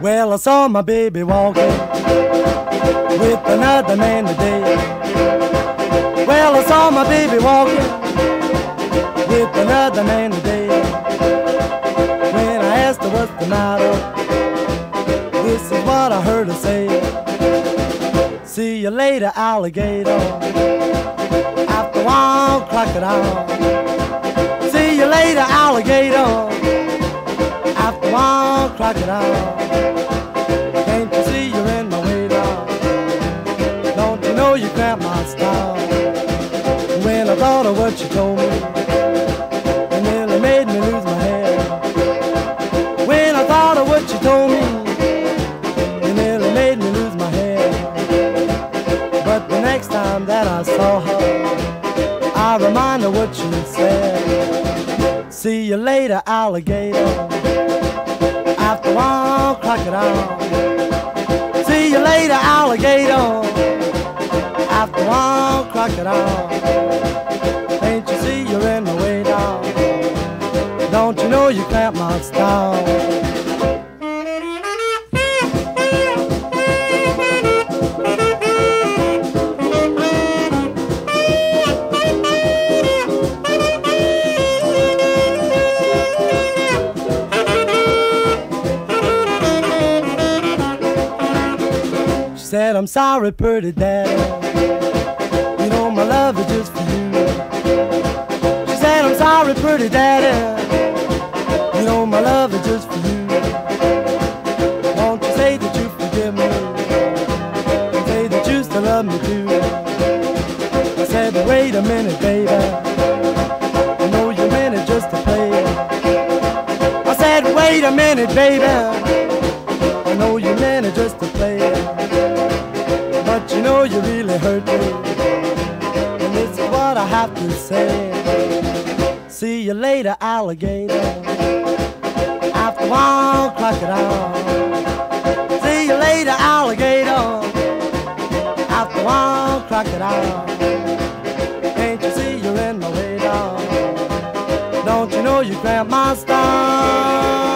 Well, I saw my baby walking with another man today. Well, I saw my baby walking with another man today. When I asked her what's the matter, this is what I heard her say. See you later, alligator, after one crocodile. See you later, alligator, after one crocodile. Can't you see you're in my way now? Don't you know you cramp my style? When I thought of what you told me, it nearly made me lose my head. When I thought of what you told me, it nearly made me lose my head. But the next time that I saw her, I remind her what she said. See you later, alligator, after one crocodile. See you later, alligator, after one crocodile. Can't you see you're in my way now? Don't you know you cramp my style? Said, I'm sorry, pretty daddy, you know my love is just for you. She said, I'm sorry, pretty daddy, you know my love is just for you. Won't you say that you forgive me, and say that you still love me too? I said, wait a minute, baby, I know you meant it just to play. I said, wait a minute, baby, I know you meant it just to play. But you know you really hurt me, and this is what I have to say. See you later, alligator, after one crocodile. See you later, alligator, after one crocodile. Can't you see you're in my way now? Don't you know you cramp my style?